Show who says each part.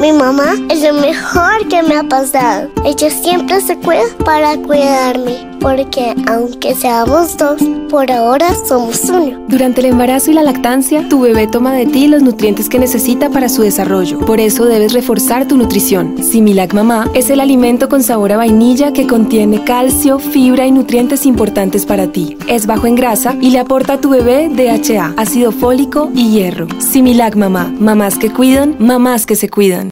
Speaker 1: Mi mamá es lo mejor que me ha pasado. Ella siempre se cuida para cuidarme, porque aunque seamos dos, por ahora somos uno.
Speaker 2: Durante el embarazo y la lactancia, tu bebé toma de ti los nutrientes que necesita para su desarrollo. Por eso debes reforzar tu nutrición. Similac Mamá es el alimento con sabor a vainilla que contiene calcio, fibra y nutrientes importantes para ti. Es bajo en grasa y le aporta a tu bebé DHA, ácido fólico y hierro. Similac Mamá. Mamás que cuidan, mamás que se cuidan.